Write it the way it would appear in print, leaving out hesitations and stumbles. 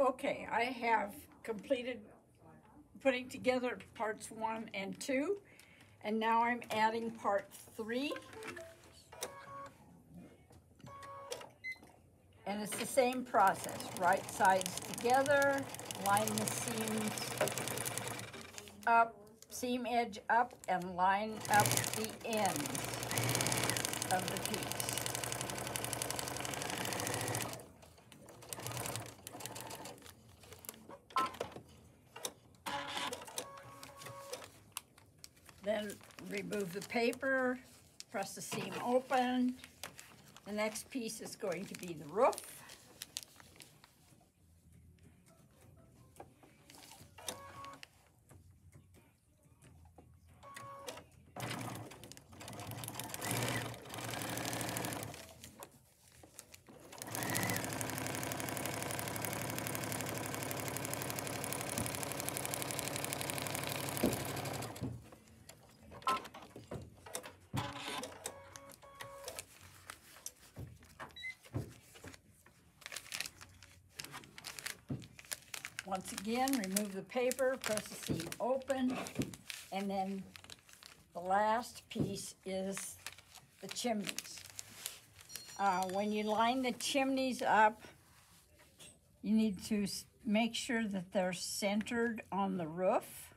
Okay, I have completed putting together parts 1 and 2, and now I'm adding part 3. And it's the same process, right sides together, line the seams up, seam edge up, and line up the ends of the piece. Then remove the paper, press the seam open. The next piece is going to be the roof. Once again, remove the paper, press the seam open, and then the last piece is the chimneys. When you line the chimneys up, you need to make sure that they're centered on the roof.